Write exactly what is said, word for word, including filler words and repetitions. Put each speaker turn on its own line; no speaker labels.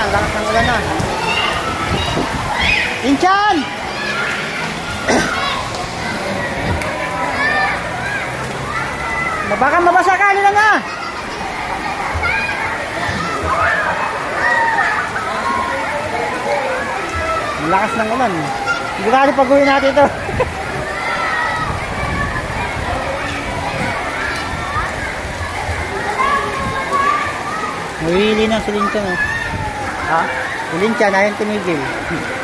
lakas ng ulan na. Inchan! Baka mabasa ka, nila na! Ang lakas ng ulan. Hindi natin pag-uwi natin ito. Nawili na si Linchan. Ha? Si Linchan, ayaw tumigil.